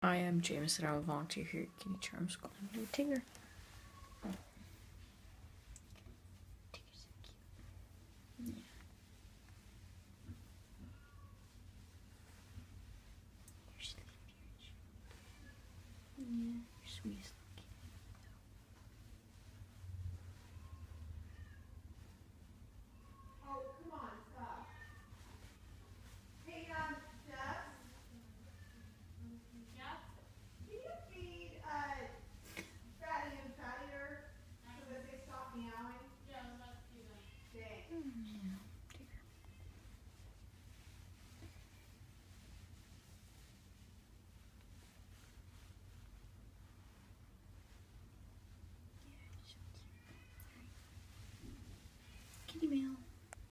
I am Jameson. I will volunteer here at Kitty Charm School. I'm a Tigger. Tigger's so cute. Yeah. You're sleepy, aren't you? Yeah, you're sweetest little kitty. Oh, come on, stop. Hey, Jess? Yeah? Can you feed, Fatty and Fattier so that they stop meowing? Yeah, I'm about to do that. Thanks. Yeah, Tigger. Yeah, you're so cute. Kitty mail.